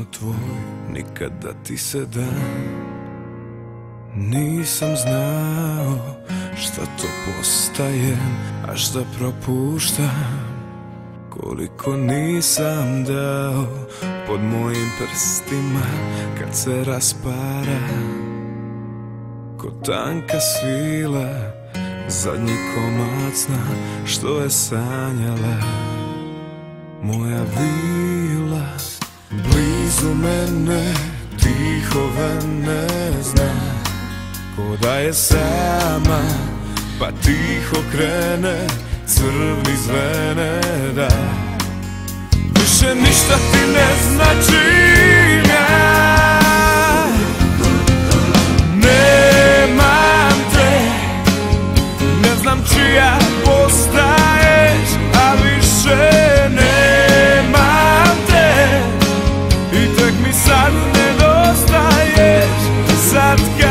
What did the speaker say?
tvoj, nikad da ti se dam. Nisam znao šta to postajem, a šta propuštam. Koliko nisam dao pod mojim prstima kad se raspara ko tanka svila, zadnji komad sna što je sanjala moja vila. Blizu mene tiho ne zna, ko da je sama, pa tiho krene, crvni zvene da više ništa ti ne značim ja. Nemam te, ne znam čija postaješ, a više nemam te i tek mi sad nedostaješ. Sad